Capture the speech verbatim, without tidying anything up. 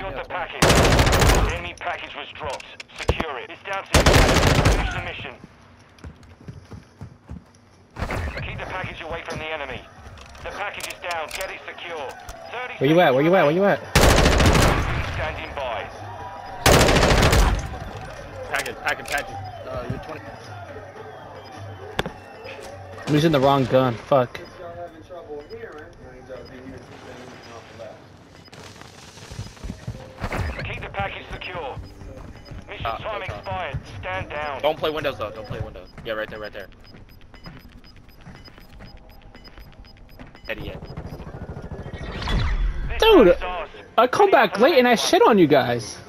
Secured the package. The enemy package was dropped. Secure it. It's down to you. Finish the mission. Keep the package away from the enemy. The package is down. Get it secure. thirty Where you at? Where you at? Where you at? Standing by. Package, package, package. Uh, you're twenty. I'm using the wrong gun. Fuck. Keep the package secure. Mission Uh, time okay. expired. Stand down. Don't play windows though. Don't play windows. Yeah, right there, right there. Eddie, yeah. This Dude, is ours. I come back late and I shit on you guys.